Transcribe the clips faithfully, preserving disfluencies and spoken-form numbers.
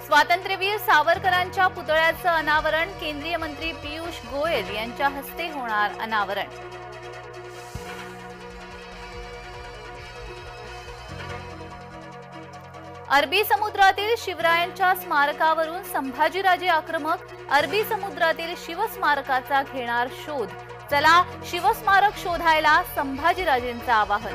स्वातंत्र्यवीर सावरकरांच्या पुतळ्याचं अनावरण केंद्रीय मंत्री पियुष गोयल यांच्या हस्ते होणार अनावरण। अरबी समुद्रातील शिवरायांच्या स्मारकावरून संभाजीराजे आक्रमक, अरबी समुद्रातील शिवस्मारकाचा घेणार शोध। चला शिवस्मारक शोधायला, संभाजीराजेंचं आवाहन।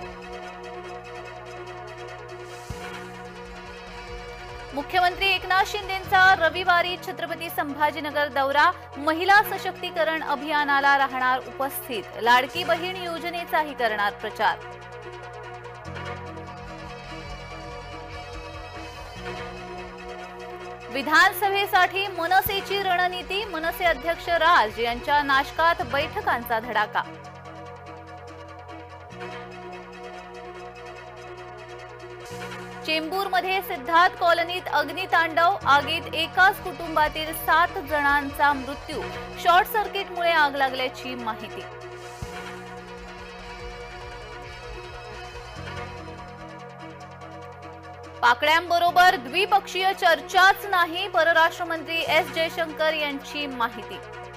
मुख्यमंत्री एकनाथ शिंदेंचा रविवारी छत्रपती संभाजीनगर दौरा, महिला सशक्तीकरण अभियानाला राहणार उपस्थित, लाडकी बहीण योजनेचाही करणार प्रचार। विधानसभेसाठी मनसेची रणनीती, मनसे अध्यक्ष राज यांच्या नाशकात बैठकांचा धडाका। चेंबूरमध्ये सिद्धार्थ कॉलनीत अग्नितांडव, आगीत एकाच कुटुंबातील सात जणांचा मृत्यू, शॉर्ट सर्किटमुळे आग लागल्याची माहिती। पाकड्यांबरोबर द्विपक्षीय चर्चाच नाही, परराष्ट्र मंत्री एस जयशंकर यांची माहिती।